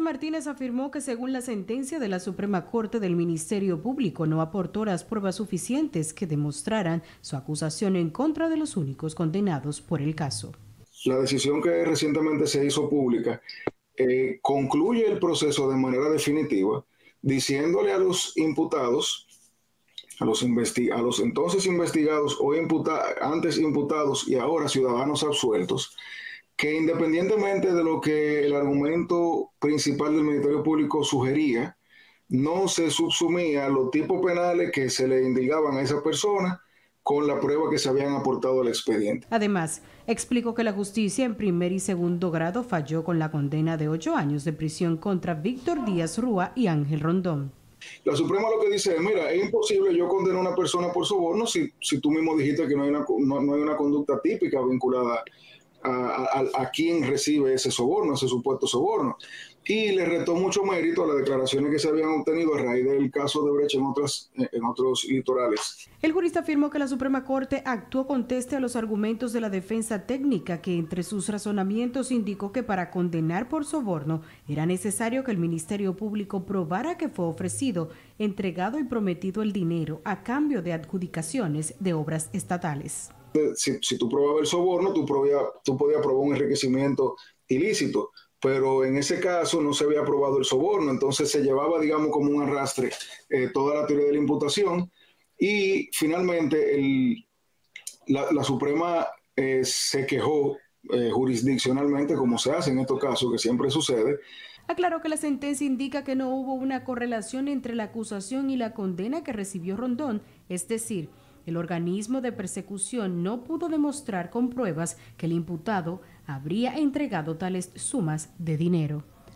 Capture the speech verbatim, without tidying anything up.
Martínez afirmó que según la sentencia de la Suprema Corte del Ministerio Público no aportó las pruebas suficientes que demostraran su acusación en contra de los únicos condenados por el caso. La decisión que recientemente se hizo pública eh, concluye el proceso de manera definitiva, diciéndole a los imputados, a los, investi- a los entonces investigados o imputa- antes imputados y ahora ciudadanos absueltos, que independientemente de lo que el argumento principal del Ministerio Público sugería, no se subsumía a los tipos penales que se le indicaban a esa persona con la prueba que se habían aportado al expediente. Además, explicó que la justicia en primer y segundo grado falló con la condena de ocho años de prisión contra Víctor Díaz Rúa y Ángel Rondón. La Suprema lo que dice es, mira, es imposible yo condenar a una persona por soborno si, si tú mismo dijiste que no hay una, no, no hay una conducta típica vinculada a, a, a quien recibe ese soborno, ese supuesto soborno. Y le retó mucho mérito a las declaraciones que se habían obtenido a raíz del caso de Brecht en, otras, en otros litorales. El jurista afirmó que la Suprema Corte actuó conteste a los argumentos de la defensa técnica, que entre sus razonamientos indicó que para condenar por soborno era necesario que el Ministerio Público probara que fue ofrecido, entregado y prometido el dinero a cambio de adjudicaciones de obras estatales. Si, si tú probabas el soborno, tú, probías, tú podías probar un enriquecimiento ilícito, pero en ese caso no se había aprobado el soborno, entonces se llevaba, digamos, como un arrastre eh, toda la teoría de la imputación y finalmente el, la, la Suprema eh, se quejó eh, jurisdiccionalmente, como se hace en estos casos, que siempre sucede. Aclaró que la sentencia indica que no hubo una correlación entre la acusación y la condena que recibió Rondón, es decir, el organismo de persecución no pudo demostrar con pruebas que el imputado habría entregado tales sumas de dinero.